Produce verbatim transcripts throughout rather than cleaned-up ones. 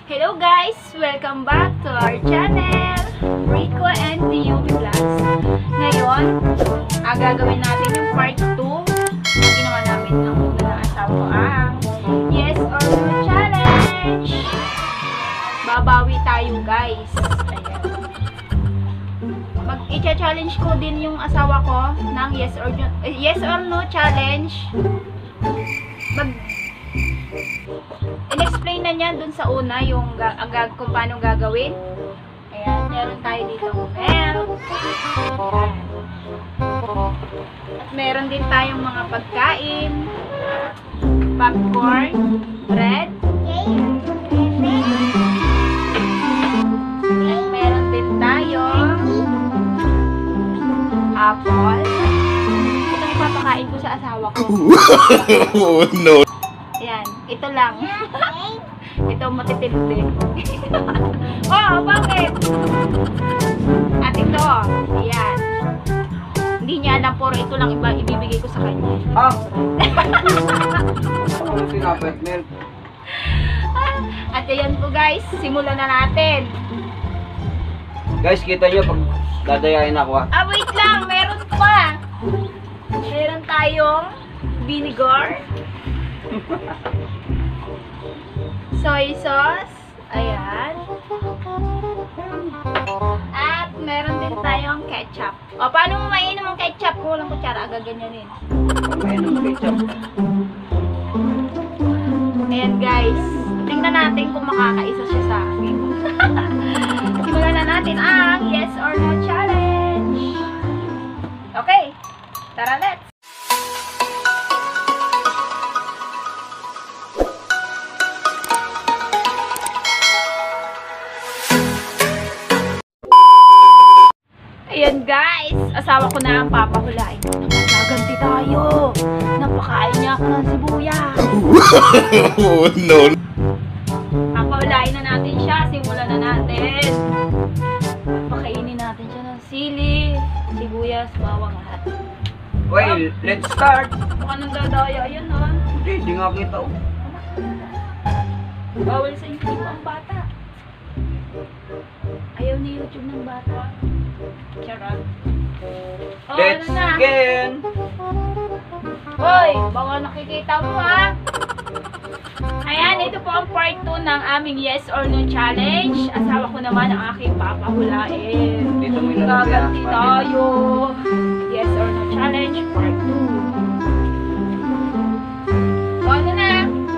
Hello guys! Welcome back to our channel, Rico and Diomi Vlogs. Ngayon, ang gagawin natin yung part two na ginawa namin ng una ng asawa ko ang Yes or No Challenge. Babawi tayo guys. Ayan. Mag-i-challenge ko din yung asawa ko ng Yes or No, yes or No Challenge. Mag in-explain na niya dun sa una yung ang, kung paano gagawin. Ayan, meron tayo dito milk. At meron din tayong mga pagkain. Popcorn, bread. At meron din tayong apple. Ito yung papakain ko sa asawa ko. No. Ayan, ito lang. Ito matitindi. Oh, bakit? At ito, ayan. Hindi niya alam, puro ito lang iba ibibigay ko sa kanya. Ah! Ano pinapet milk? At ayan po guys, simulan na natin. Guys, kita nyo pag dadayain ako ah. Ah, wait lang, meron pa. Meron tayong vinegar. Soy sauce. Ayan. At meron din tayong ketchup. O, paano mo mainom ang ketchup? Kung walang kutsara, gaganyanin. Mainom ketchup. Ayan guys. Tingnan natin kung makakaisa siya sa akin. Simulan na natin ang Yes or No Challenge. Okay. Tara, let's. Ayan guys, asawa ko na ang papahulain. Nagaganti tayo. Napakain niya ako ng sibuyas. No. Papahulain na natin siya. Simulan na natin. Pakainin natin siya ng sili, sibuyas, bawang lahat. Well, let's start. Baka nang dadaya yan ha. Hindi, hindi nga kita oh. Bawal sa YouTube ang bata. Ayaw ni YouTube ng bata. Charot. Oh, Let's ano na? begin. Hoy, baka nakikita mo ha. Ayan, ito po ang part two ng aming Yes or No Challenge. Asawa ko naman ang aking papahulain. Dito mo ilalagay, Gaganti ah. tayo. Yes or No Challenge part two. O, ano na?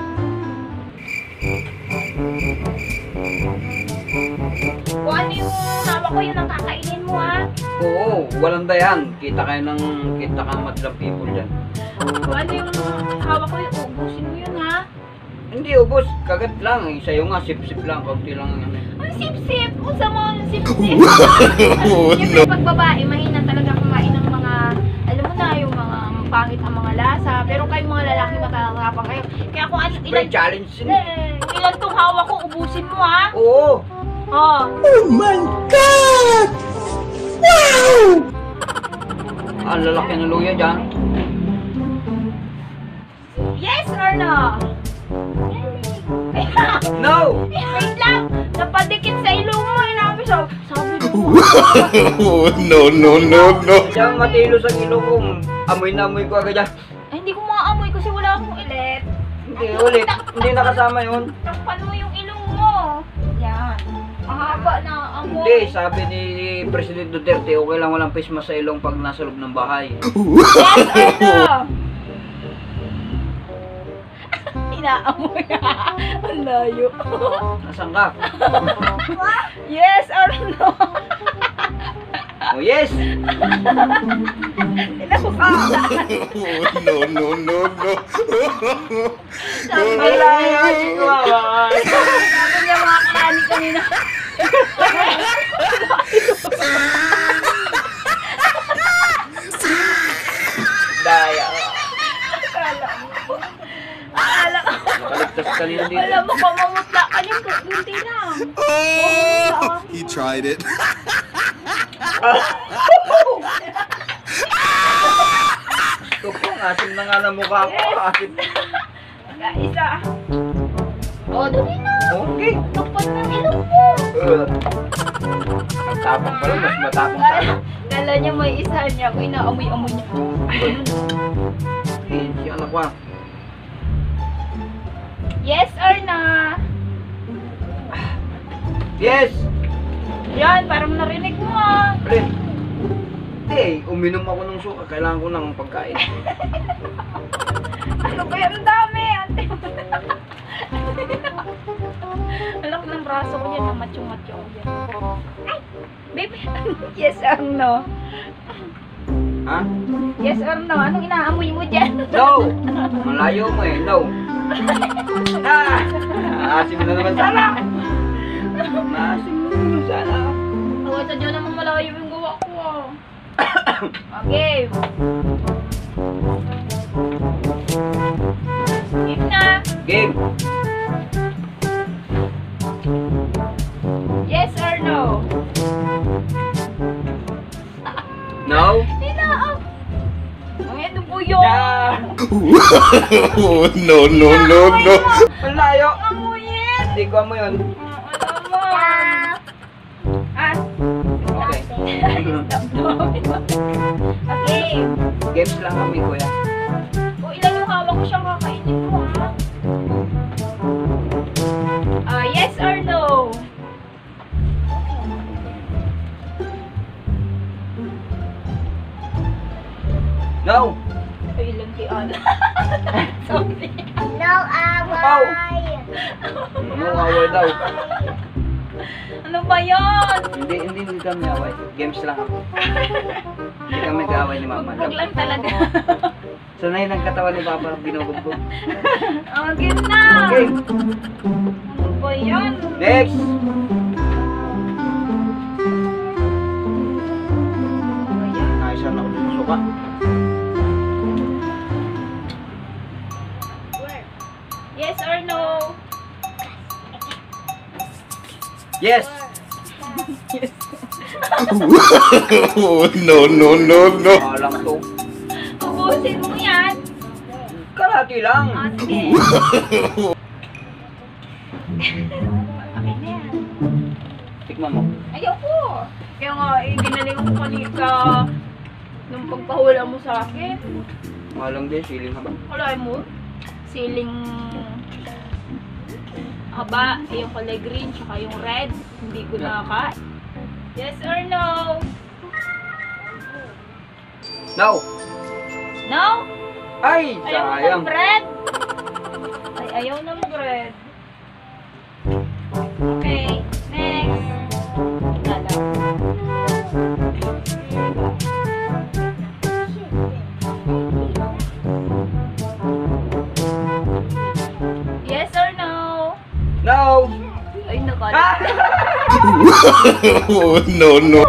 Kung ano yung hawak ko, yun ang kakainin mo ha. Oo, walang dayan. Kita kayo ng, kita ka madlang people dyan. Kung ano yung hawak ko, yun, ubusin mo yun ha. Hindi ubos, kagat lang. Eh. Sa'yo nga, sip-sip lang, kaunti lang yan. Ang sip-sip! Kung sa mo, ang sip-sip! Oh, Siyempre, pag babae, mahina talaga kumain ng mga, alam mo na, yung mga pangit ang mga lasa. Pero kayong mga lalaki, matatapang kayo. Kaya kung ano, ilan, Pre-challenge yun. eh, ilan tong hawak ko, ubusin mo ha. Oo. Oh. Oh my God! Wow! Ang lalaki ng luya dyan. Yes or no? No! Wait lang! Napadikit sa ilong mo, inabi sa... Sabi ko. No, no, no, no. Diyan matilo sa ilong ko. Amoy na amoy ko agad dyan. Ay, hindi ko maamoy kasi wala akong ilet. Hindi ulit. Hindi nakasama yun. Takpan mo yung ilong mo. Yan. Ang haba na amoy. Hindi, sabi ni President Duterte, okay lang walang face mask sa ilong pag nasa loob ng bahay. Yes or no? Inaamoy na. Ang layo. Nasaan ka? Yes or no? Oh yes! Inaso ka. No, no, no, no. Sabi Wala yan, chihuahua. Sabi niya mga kayani kanina. Daya. Akala mo. Akala ko. Nakaligtas ka nila dito. Alam mo, pamamutla ka niyan. Kunti lang. Oh, he tried it. Ito po, asim na nga ng mukha ko. Asim. Isa. O, dali na. Okay. Takpan Matapang pala, mas matapang sana. Kala niya may isa niya. Kung inaamoy-amoy niya. Ganun. Eh, si anak ko ah. Yes or no? Yes! Yan, parang narinig mo ah. Alin? Hindi, uminom ako ng suka. Kailangan ko ng pagkain. Ano ba yan? Ang dami! Ante. Alam ko ng braso ko yan na macho-macho ko yan. Ay! Baby! Yes or no? Ha? Yes or no? Anong inaamoy mo dyan? No! Malayo mo eh, no! Ah! Maasim na naman sana! Maasim na naman sana! Oo, sa dyan naman malayo yung gawa ko ah. Okay. Game na! Game! Yes or no? No? Inaam! Ang ano po yun? Ah! no, no, no, no. Malayo! Amuyin! Hindi ko mo yun. Alam mo! Ah! Okay. Okay. Games lang kami, kuya. O ilan yung hawak ko siyang kakainin mo ha? Ah, yes or no? No! Ay, ilan ki Ana? Sorry. No away. Ano away daw? Ano ba yan? Hindi, hindi, hindi kami away. Games lang ako. Hindi kami kaaway ni Mama. Bugbog lang talaga. Sanay ng katawan ni Papa ang binubugbog. Oh, game na! Okay, Ano ba yan? next! Ano ba yan? Naisan ako dito sa suka. Yes or no? Yes! no, no, no, no. Alam to. Ubusin mo yan. Kalahati lang. Ah, sige. Okay na yan. Tikman mo. Ayoko. Kaya nga, eh, ginaling ko kanina nung pagpahula mo sa akin. Malang din, siling haba. Kulay mo? Siling haba, eh, yung kulay green, tsaka yung red. Hindi ko nakaka. Yes or no? No! No? Ay, Ayaw mo sayang. ng bread? Ay, ayaw ng bread. Okay, next. Lala. Yes or no? No! Ay, nakala. Ah! no, no.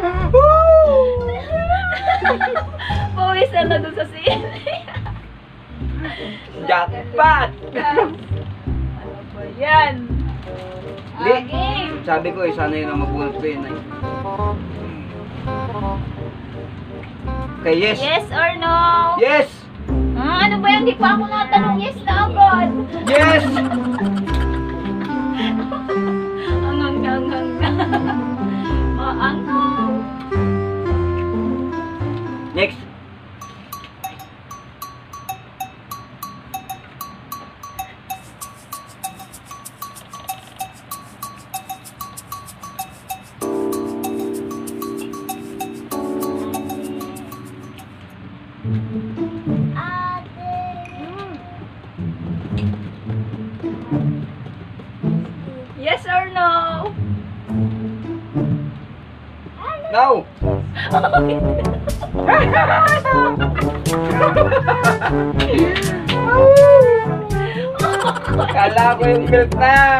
Pawis na doon sa sili. Jackpot! Ano ba yan? Hindi. Ah, game. Sabi ko eh, sana yun ang mabunot ko yun eh. Okay, yes! Yes or no? Yes! Ah, ano ba yan? Di pa ako natanong yes na agad. Yes! Angang, angang, maangang. Next! Yes or no? No! Kala ko yung milk na!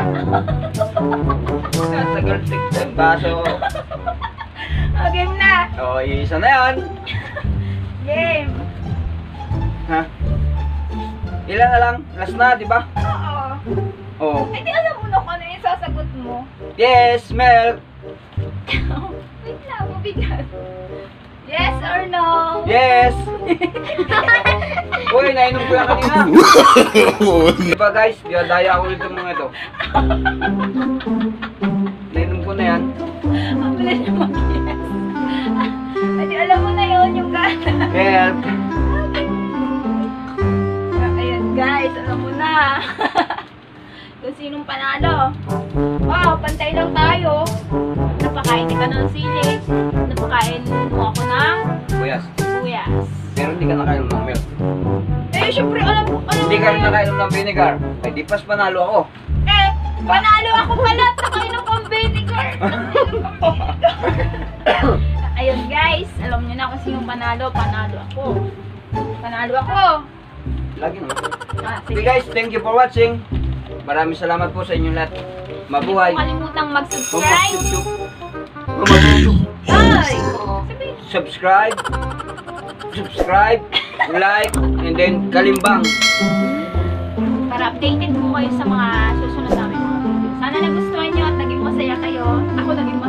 Nasa girl six yung baso. Ah, game na. O, isa na yan. Game. Ha? Ilan na lang? Last na, di ba? Oo. Oo. Ay, di alam mo na kung ano yung sasagot mo. Yes, milk! Wait lang, mabigat. Yes or no? Yes! Uy, nainom ko yan kanina. Diba guys, daya ako dito mga ito. Nainom ko na yan. Ang bilis na mag-yes. Adi, alam mo na yun yung gana. Help! Ayan guys, alam mo na. Kung sinong panalo. Wow, pantay lang tayo. Napakain kita ng sili. Napakain mo ako ng Buyas. sibuyas. Pero hindi ka nakainom ng milk. Eh, syempre, alam mo, alam Hindi mo ka rin na yun. nakainom ng vinegar. Eh, di pas panalo ako. Eh, panalo ako pala. Nakainom kong vinegar. Ayun guys, alam niyo na kung sinong panalo. Panalo ako. Panalo ako. Lagi naman. Ah, Okay sige. guys, thank you for watching. Maraming salamat po sa inyong lahat. Mabuhay. Huwag kalimutang Huwag mag-subscribe. mag-subscribe. Huwag mag-subscribe. Ay! Sabi, Subscribe. Subscribe. Like. And then kalimbang. para updated po kayo sa mga susunod namin mga video. Sana nagustuhan nyo at naging masaya kayo. Ako naging masaya.